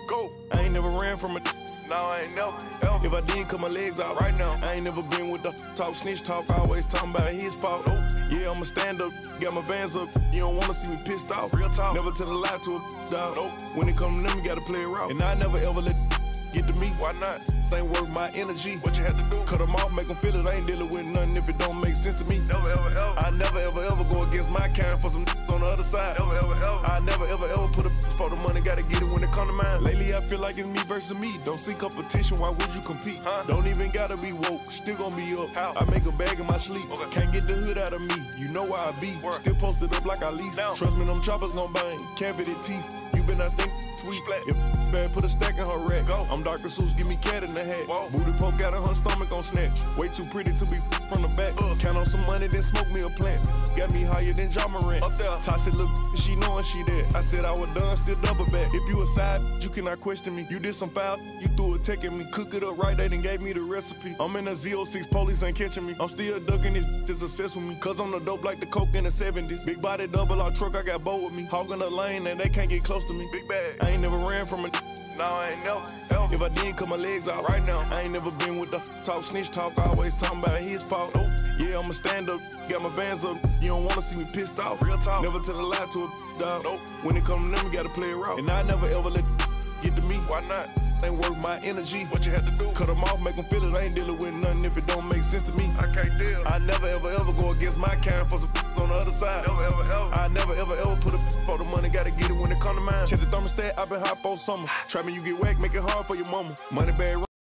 Go. I ain't never ran from a. No, I ain't never, ever. If I did, cut my legs out Right now. I ain't never been with the talk, snitch talk, always talking about his fault. Nope. Yeah, I'ma stand up, got my bands up. You don't wanna see me pissed off. Real talk. Never tell a lie to a dog. Nope. When it come to them, you gotta play it raw. And I never ever let get to me. Why not? Ain't worth my energy. What you had to do? Cut them off, make them feel it. I ain't dealing with nothing if it don't make sense to me. Never, ever, ever. I never ever go against my kind for some on the other side. Never, ever, ever. I never ever put a for the money, gotta get it when it come to mine. Lately I feel like it's me versus me. Don't seek competition, why would you compete? Huh? Don't even gotta be woke, still gonna be up. How? I make a bag in my sleep. Okay. Can't get the hood out of me, you know where I be. Word. Still posted up like I lease. Now. Trust me, them choppers gon' bang, cavity teeth. You better not think sweet. Splat. If bad, put a stack in her rack. Go. I'm Dr. Seuss, give me cat in the hat. Whoa. Booty poke out of her stomach on snatch. Way too pretty to be from the back. Count on some money, then smoke me a plant. Got me higher than Ja Morant. Up there. Tasha look, she knowin' she there. I said I was done, still double back. If you a side, you cannot question me. You did some foul, you threw a tech at me. Cook it up right, they done gave me the recipe. I'm in a Z06, police ain't catching me. I'm still ducking this that's obsessed with me. Cause I'm the dope like the coke in the 70s. Big body double R truck, I got boat with me. Hogging the lane and they can't get close to me. Big bag. I ain't never ran from a. No, I ain't never, ever. If I did, cut my legs out Right now. I ain't never been with the talk, snitch talk, always talking about his fault. Nope. Yeah, I'ma stand up, got my bands up. You don't wanna see me pissed off. Real talk. Never tell a lie to a dog. Nope. When it come to them, you gotta play it raw. And I never ever let get to me. Why not? Ain't worth my energy. What you had to do? Cut them off, make them feel it. I ain't dealing with nothing if it don't make sense to me. I can't deal. I never ever go against my kind for some on the other side. Never, ever, ever. I never ever put a for the money, gotta get it when it come to mine. Check the thermostat, I been hot for summer. Trap me, you get whacked, make it hard for your mama. Money bag.